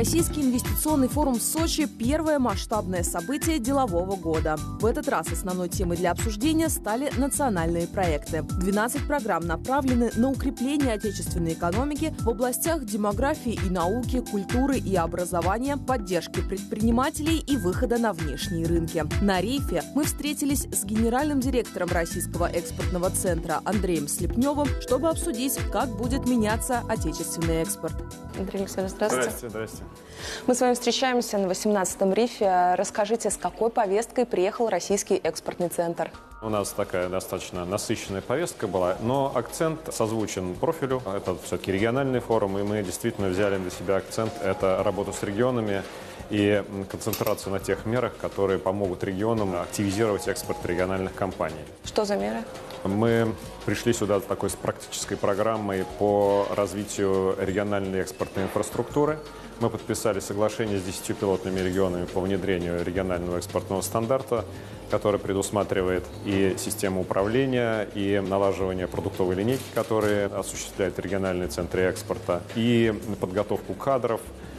Всероссийский инвестиционный форум в Сочи – первое масштабное событие делового года. В этот раз основной темой для обсуждения стали национальные проекты. 12 программ направлены на укрепление отечественной экономики в областях демографии и науки, культуры и образования, поддержки предпринимателей и выхода на внешние рынки. На рейфе мы встретились с генеральным директором Российского экспортного центра Андреем Слепневым, чтобы обсудить, как будет меняться отечественный экспорт. Андрей Александрович, здравствуйте. Здрасте. Мы с вами встречаемся на 18-м рифе. Расскажите, с какой повесткой приехал Российский экспортный центр? У нас такая достаточно насыщенная повестка была, но акцент созвучен профилю. Это все-таки региональный форум, и мы действительно взяли для себя акцент. Это работа с регионами и концентрацию на тех мерах, которые помогут регионам активизировать экспорт региональных компаний. Что за меры? Мы пришли сюда с такой практической программой по развитию региональной экспортной инфраструктуры. Мы подписали соглашение с 10 пилотными регионами по внедрению регионального экспортного стандарта, который предусматривает и систему управления, и налаживание продуктовой линейки, которые осуществляют региональные центры экспорта, и подготовку кадров,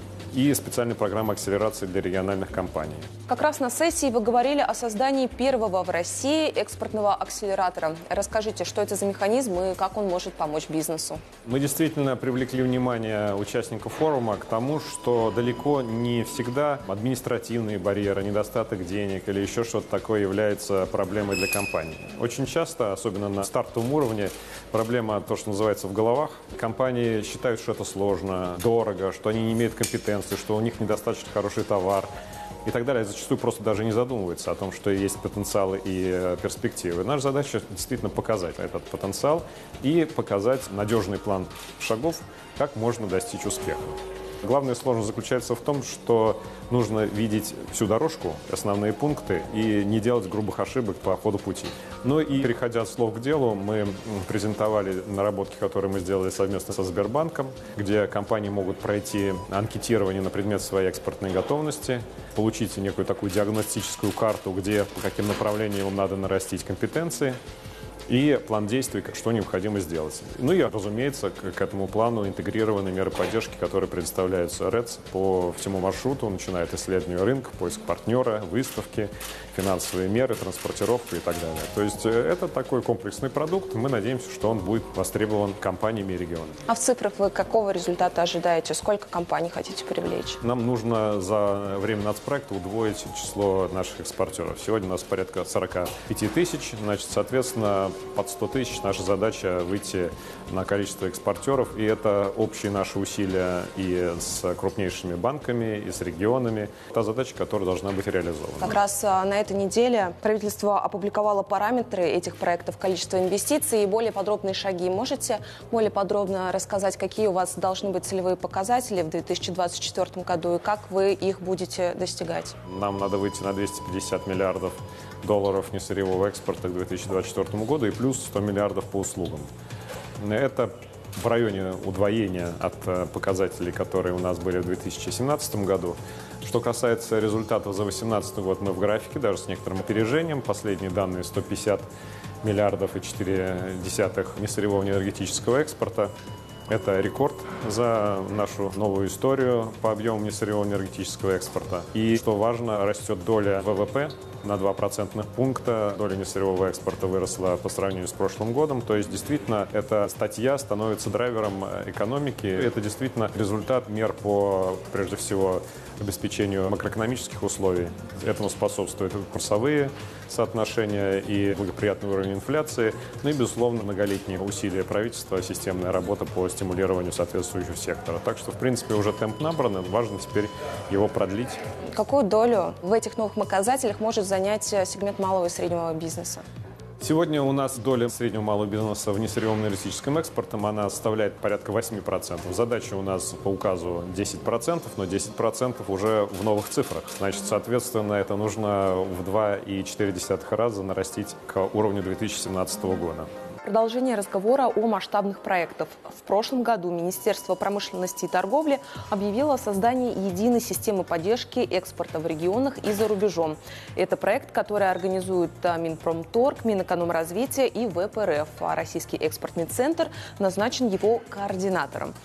и специальной программы акселерации для региональных компаний. Как раз на сессии вы говорили о создании первого в России экспортного акселератора. Расскажите, что это за механизм и как он может помочь бизнесу? Мы действительно привлекли внимание участников форума к тому, что далеко не всегда административные барьеры, недостаток денег или еще что-то такое является проблемой для компаний. Очень часто, особенно на стартовом уровне, проблема, то, что называется, в головах. Компании считают, что это сложно, дорого, что они не имеют компетенции, что у них недостаточно хороший товар и так далее. Зачастую просто даже не задумываются о том, что есть потенциалы и перспективы. Наша задача действительно показать этот потенциал и показать надежный план шагов, как можно достичь успеха. Главная сложность заключается в том, что нужно видеть всю дорожку, основные пункты, и не делать грубых ошибок по ходу пути. Ну и, переходя от слов к делу, мы презентовали наработки, которые мы сделали совместно со Сбербанком, где компании могут пройти анкетирование на предмет своей экспортной готовности, получить некую такую диагностическую карту, где, по каким направлениям им надо нарастить компетенции, и план действий, что необходимо сделать. Ну и, разумеется, к этому плану интегрированы меры поддержки, которые предоставляются РЭЦ по всему маршруту, начиная от исследования рынка, поиск партнера, выставки, финансовые меры, транспортировку и так далее. То есть это такой комплексный продукт. Мы надеемся, что он будет востребован компаниями и регионами. А в цифрах вы какого результата ожидаете? Сколько компаний хотите привлечь? Нам нужно за время нацпроекта удвоить число наших экспортеров. Сегодня у нас порядка 45 тысяч. Значит, соответственно, под 100 тысяч наша задача выйти на количество экспортеров. И это общие наши усилия и с крупнейшими банками, и с регионами. Та задача, которая должна быть реализована. Как раз на этой неделе правительство опубликовало параметры этих проектов, количество инвестиций и более подробные шаги. Можете более подробно рассказать, какие у вас должны быть целевые показатели в 2024 году и как вы их будете достигать? Нам надо выйти на 250 миллиардов долларов несырьевого экспорта к 2024 году и плюс 100 миллиардов по услугам. Это в районе удвоения от показателей, которые у нас были в 2017 году. Что касается результатов за 2018 год, мы в графике, даже с некоторым опережением. Последние данные 150 миллиардов и 0,4 несырьевого энергетического экспорта. Это рекорд за нашу новую историю по объему несырьевого энергетического экспорта. И, что важно, растет доля ВВП на 2 процентных пункта. Доля несырьевого экспорта выросла по сравнению с прошлым годом. То есть, действительно, эта статья становится драйвером экономики. Это действительно результат мер по, прежде всего, обеспечению макроэкономических условий. Этому способствуют курсовые соотношения и благоприятный уровень инфляции, ну и, безусловно, многолетние усилия правительства, системная работа по стимулированию соответствующего сектора. Так что, в принципе, уже темп набран, важно теперь его продлить. Какую долю в этих новых показателях может занять сегмент малого и среднего бизнеса? Сегодня у нас доля среднего и малого бизнеса в несырьевом энергетическом экспорте, она составляет порядка 8%. Задача у нас по указу 10%, но 10% уже в новых цифрах. Значит, соответственно, это нужно в 2,4 раза нарастить к уровню 2017 года. Продолжение разговора о масштабных проектах. В прошлом году Министерство промышленности и торговли объявило о создании единой системы поддержки экспорта в регионах и за рубежом. Это проект, который организует Минпромторг, Минэкономразвития и ВЭП РФ. А Российский экспортный центр назначен его координатором.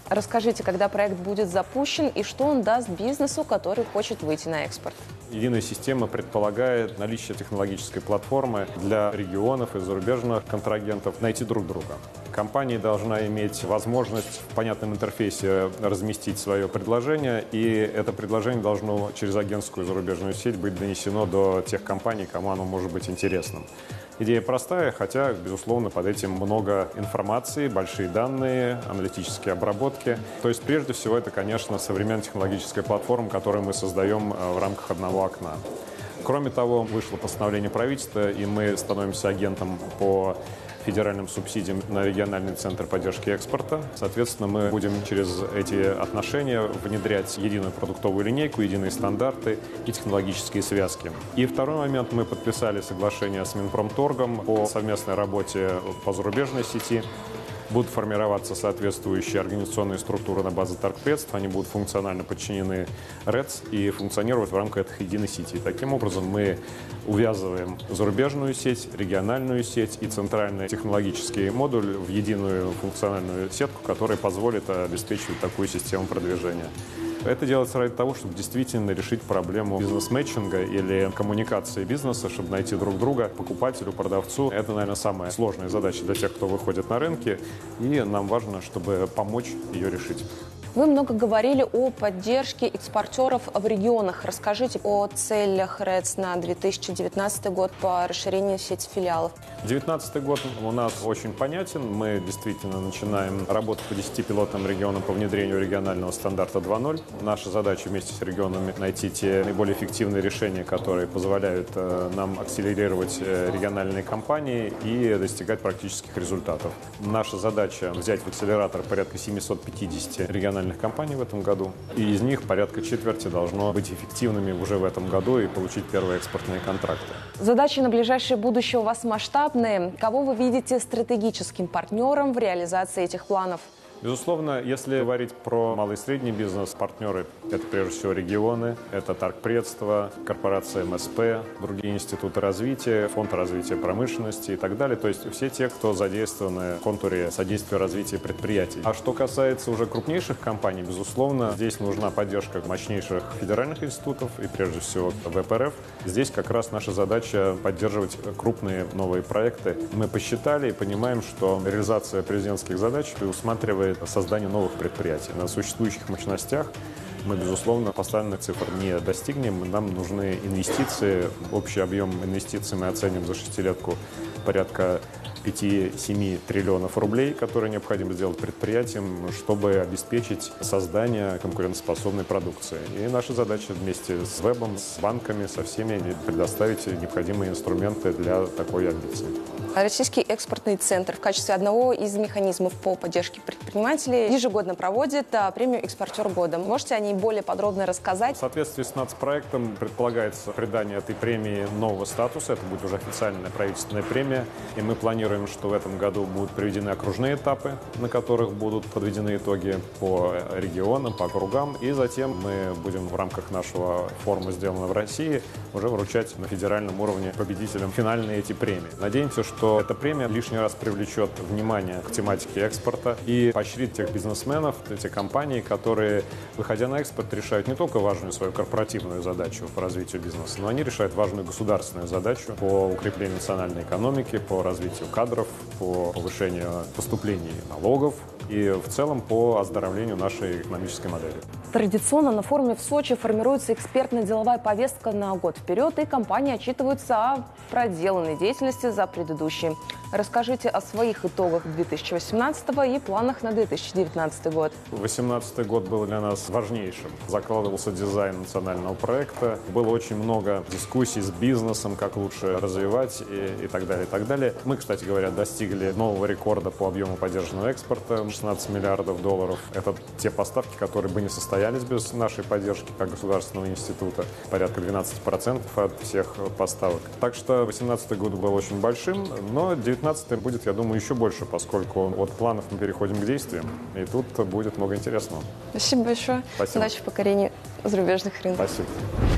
Расскажите, когда проект будет запущен и что он даст бизнесу, который хочет выйти на экспорт? Единая система предполагает наличие технологической платформы для регионов и зарубежных контрагентов найти друг друга. Компания должна иметь возможность в понятном интерфейсе разместить свое предложение, и это предложение должно через агентскую зарубежную сеть быть донесено до тех компаний, кому оно может быть интересным. Идея простая, хотя, безусловно, под этим много информации, большие данные, аналитические обработки. То есть, прежде всего, это, конечно, современная технологическая платформа, которую мы создаем в рамках одного окна. Кроме того, вышло постановление правительства, и мы становимся агентом по федеральным субсидиям на региональный центр поддержки экспорта. Соответственно, мы будем через эти отношения внедрять единую продуктовую линейку, единые стандарты и технологические связки. И второй момент, мы подписали соглашение с Минпромторгом по совместной работе по зарубежной сети. Будут формироваться соответствующие организационные структуры на базе торгпредств, они будут функционально подчинены РЭЦ и функционировать в рамках этой единой сети. Таким образом, мы увязываем зарубежную сеть, региональную сеть и центральный технологический модуль в единую функциональную сетку, которая позволит обеспечивать такую систему продвижения. Это делается ради того, чтобы действительно решить проблему бизнес-мэтчинга или коммуникации бизнеса, чтобы найти друг друга, покупателю, продавцу. Это, наверное, самая сложная задача для тех, кто выходит на рынки, и нам важно, чтобы помочь ее решить. Вы много говорили о поддержке экспортеров в регионах. Расскажите о целях РЭЦ на 2019 год по расширению сети филиалов. 2019 год у нас очень понятен. Мы действительно начинаем работу по 10 пилотным регионам по внедрению регионального стандарта 2.0. Наша задача вместе с регионами найти те наиболее эффективные решения, которые позволяют нам акселерировать региональные компании и достигать практических результатов. Наша задача взять в акселератор порядка 750 региональных компаний в этом году, и из них порядка четверти должно быть эффективными уже в этом году и получить первые экспортные контракты. Задачи на ближайшее будущее у вас масштабные. Кого вы видите стратегическим партнером в реализации этих планов? Безусловно, если говорить про малый и средний бизнес, партнеры – это прежде всего регионы, это торгпредства, корпорация МСП, другие институты развития, фонд развития промышленности и так далее. То есть все те, кто задействованы в контуре содействия развития предприятий. А что касается уже крупнейших компаний, безусловно, здесь нужна поддержка мощнейших федеральных институтов и прежде всего ВПРФ. Здесь как раз наша задача поддерживать крупные новые проекты. Мы посчитали и понимаем, что реализация президентских задач предусматривает создание новых предприятий. На существующих мощностях мы, безусловно, поставленных цифр не достигнем. Нам нужны инвестиции. Общий объем инвестиций мы оценим за шестилетку порядка 5-7 триллионов рублей, которые необходимо сделать предприятиям, чтобы обеспечить создание конкурентоспособной продукции. И наша задача вместе с ВЭБом, с банками, со всеми предоставить необходимые инструменты для такой амбиции. Российский экспортный центр в качестве одного из механизмов по поддержке предпринимателей ежегодно проводит премию «Экспортер года». Можете о ней более подробно рассказать? В соответствии с нацпроектом предполагается придание этой премии нового статуса. Это будет уже официальная правительственная премия. И мы планируем, что в этом году будут проведены окружные этапы, на которых будут подведены итоги по регионам, по округам. И затем мы будем в рамках нашего форума «Сделано в России» уже вручать на федеральном уровне победителям финальные эти премии. Надеемся, что эта премия лишний раз привлечет внимание к тематике экспорта и поощрит тех бизнесменов, те компании, которые, выходя на экспорт, решают не только важную свою корпоративную задачу по развитию бизнеса, но они решают важную государственную задачу по укреплению национальной экономики, по развитию кадров, по повышению поступлений налогов и в целом по оздоровлению нашей экономической модели. Традиционно на форуме в Сочи формируется экспертно-деловая повестка на год вперед, и компании отчитываются о проделанной деятельности за предыдущий. Расскажите о своих итогах 2018 и планах на 2019 год. 2018 год был для нас важнейшим. Закладывался дизайн национального проекта. Было очень много дискуссий с бизнесом, как лучше развивать и так далее, и так далее. Мы, кстати говоря, достигли нового рекорда по объему поддержанного экспорта – 16 миллиардов долларов. Это те поставки, которые бы не состоялись без нашей поддержки как государственного института. Порядка 12% от всех поставок. Так что 2018 год был очень большим, но 2019 будет, я думаю, еще больше, поскольку от планов мы переходим к действиям, и тут будет много интересного. Спасибо большое. Спасибо. Удачи в покорении зарубежных рынков. Спасибо.